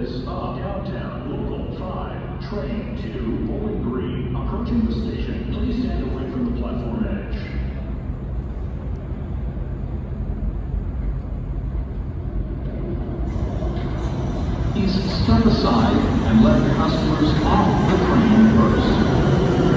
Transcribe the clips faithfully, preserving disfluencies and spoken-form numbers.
is a downtown local five, train to Bowling Green. Approaching the station, please stand away from the platform edge. Please step aside and let customers off the train first.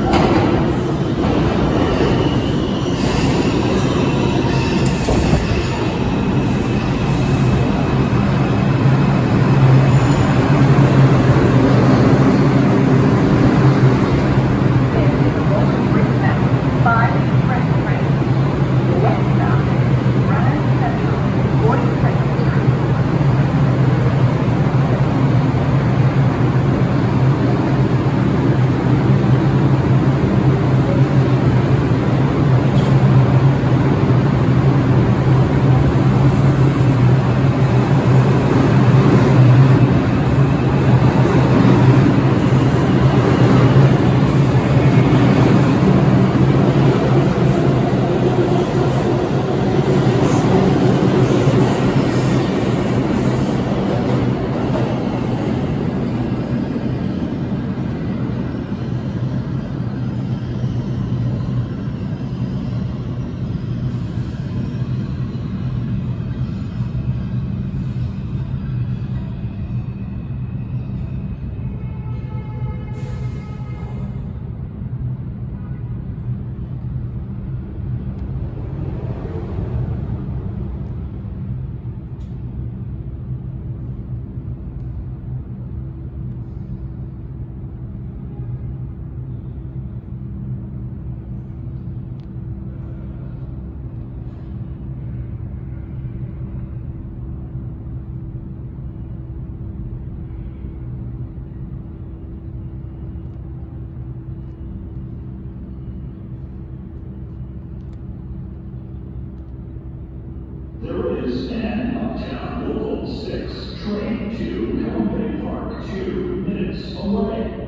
There is an Uptown Local six train to Conway Park, two minutes away.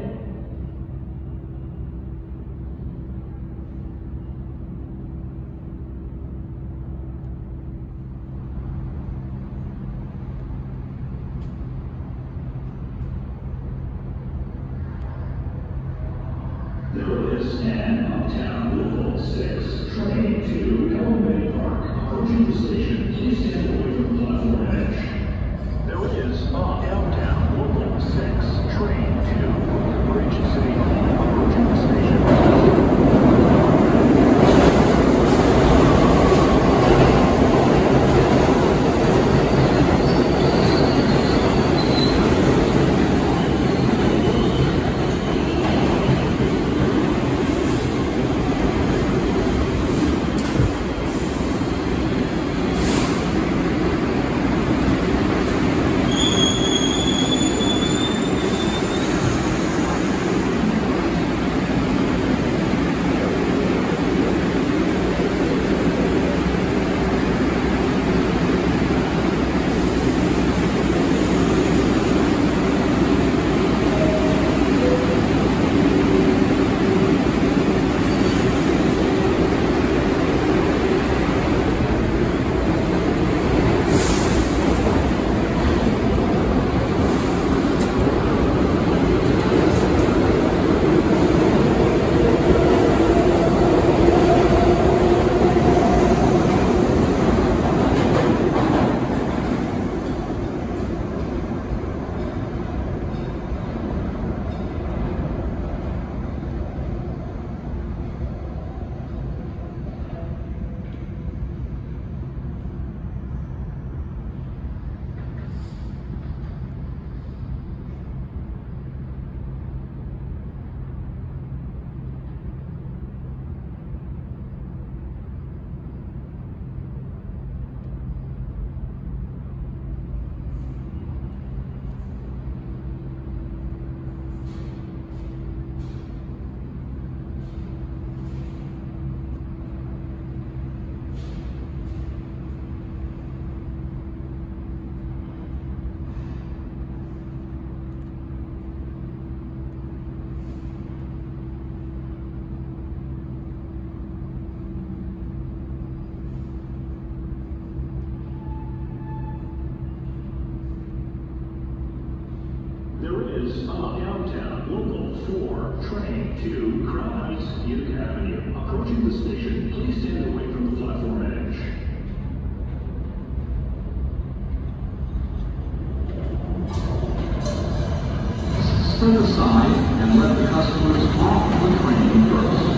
There is an Uptown Local six train to Conway Park. Approaching the station, please stand away from the platform edge. There is a downtown local six train to Bridge City Hall. Approaching the station. is uh, downtown local four, train to Crown Heights, Utica Avenue. Approaching the station, please stand away from the platform edge. Step aside and let the customers off the train first.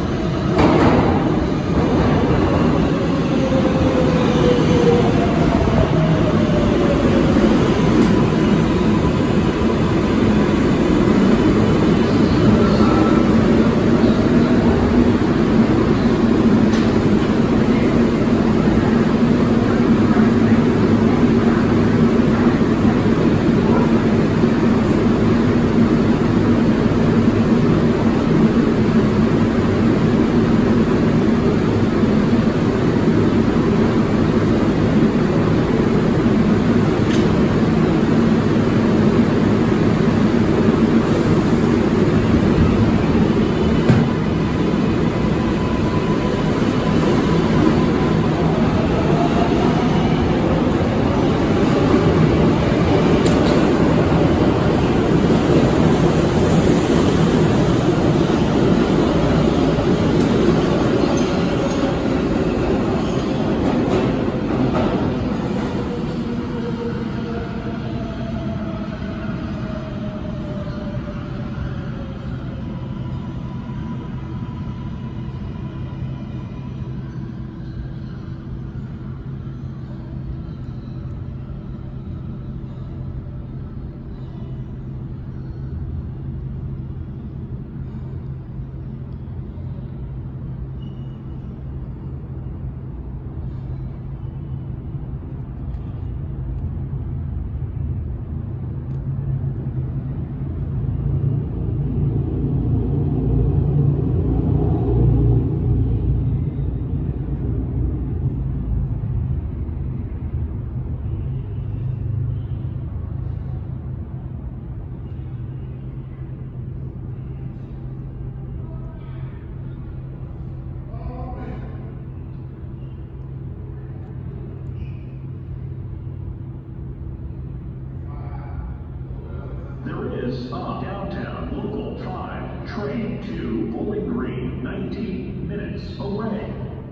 There is a downtown local five train to Bowling Green, nineteen minutes away.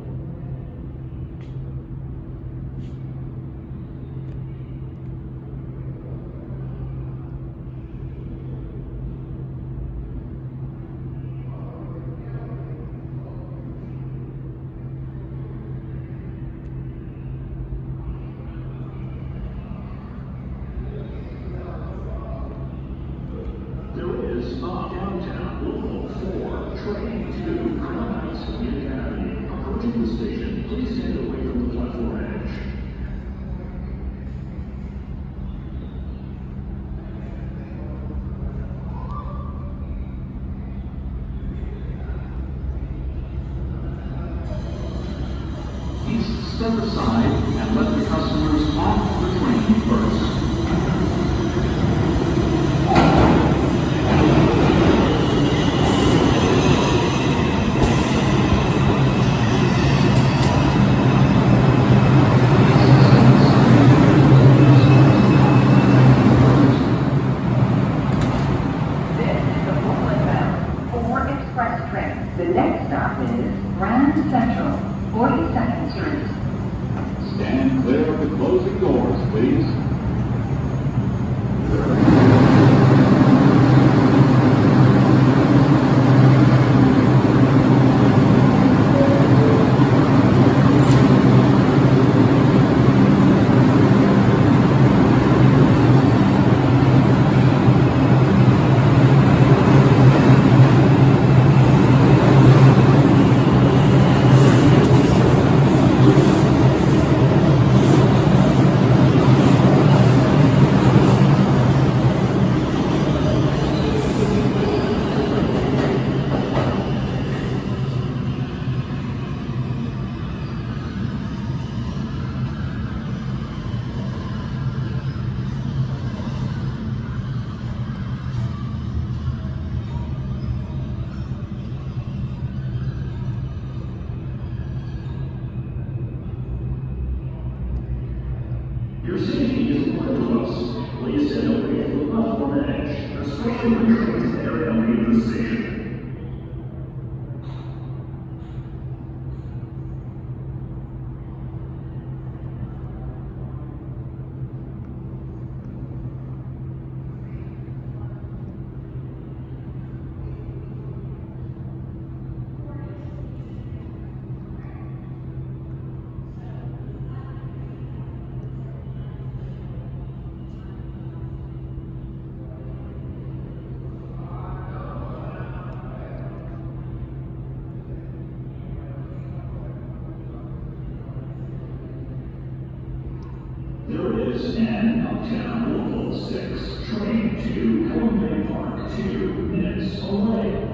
There is a downtown local four train to Crown Heights, Utica Avenue. Approaching the station, please stand away from the platform edge. Please step aside and let the customers off the train first. The next stop is Grand Central, forty-second Street. Stand clear of the especially when trains enter and leave the station. There is an Uptown Local six train to Columbia Park two minutes away.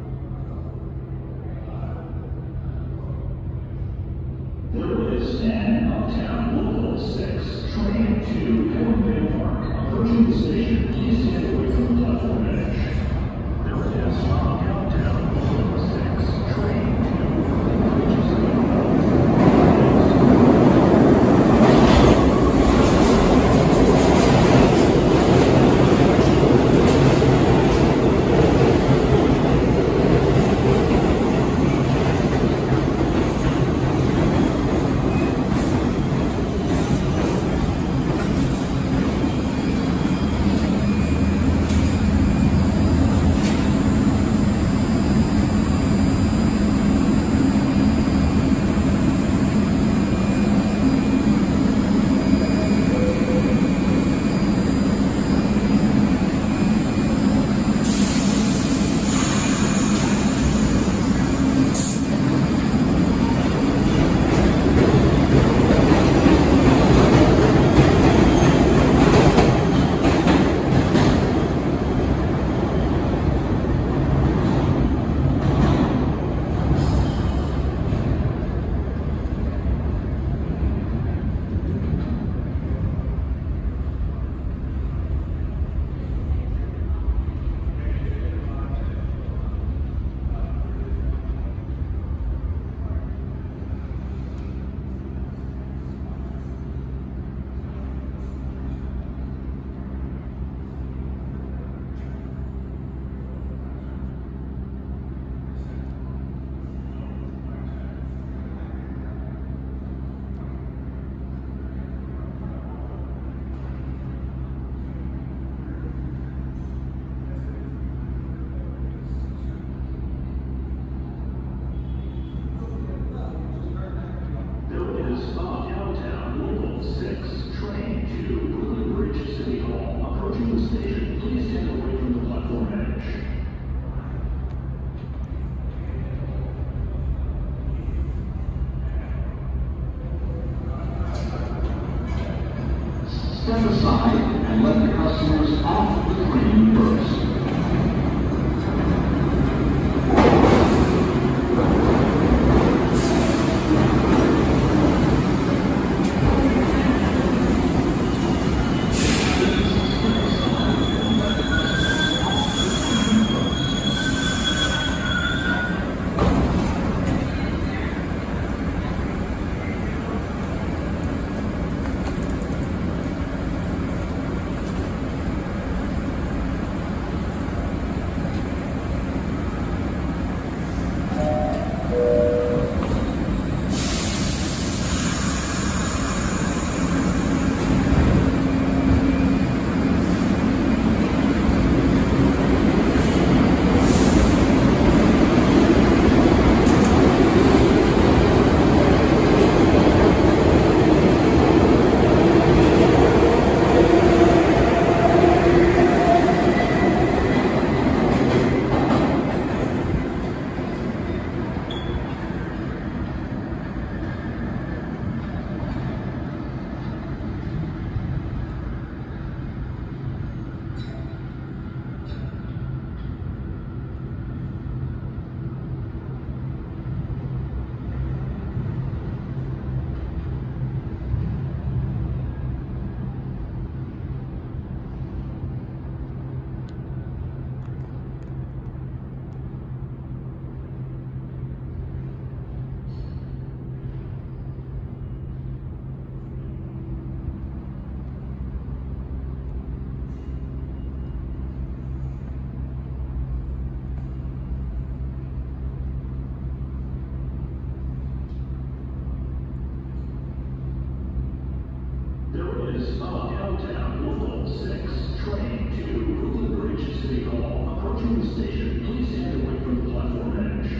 There is an Uptown Local six train to Columbia Park. Approaching the station, please stand away from the platform edge. There is an Uptown Local six train to Louisville six, train to Brooklyn Bridge City Hall. Approaching the station, please stand away from the platform edge.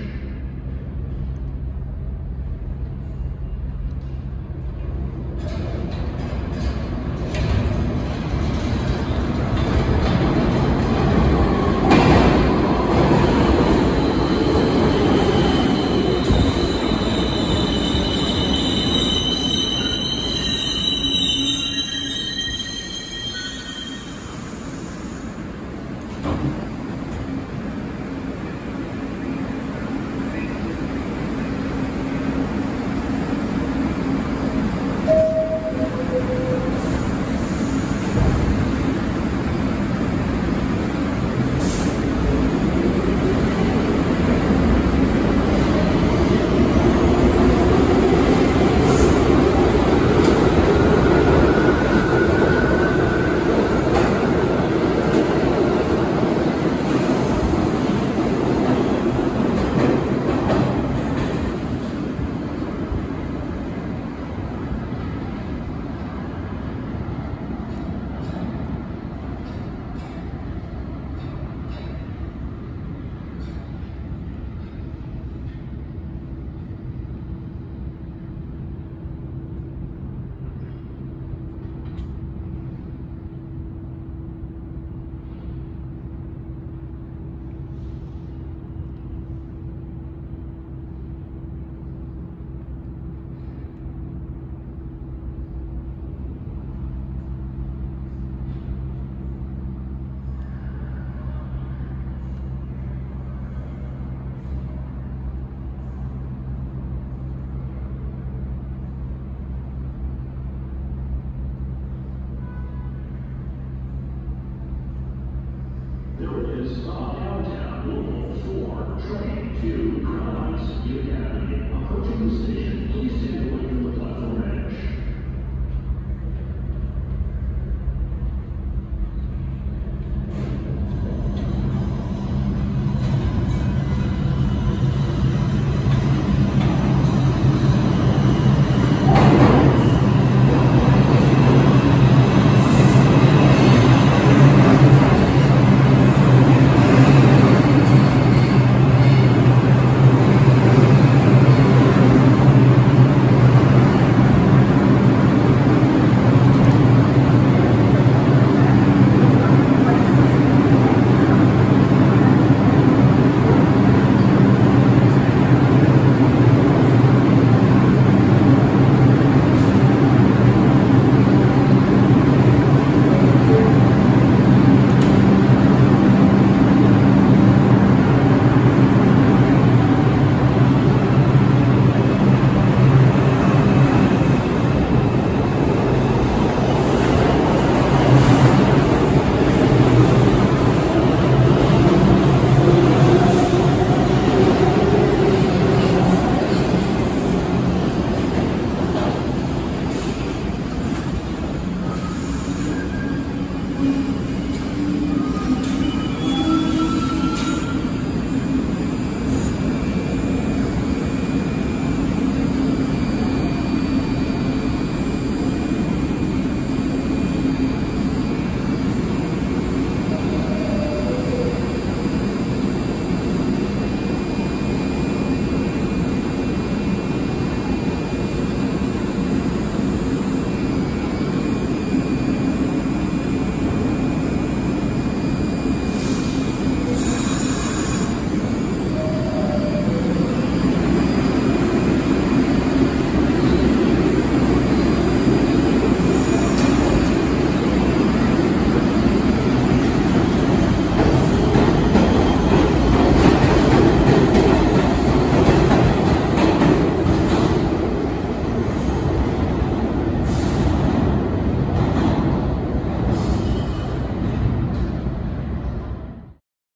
There is a downtown Louisville four, train to Crown Heights U Academy. Approaching the station, please stand away from the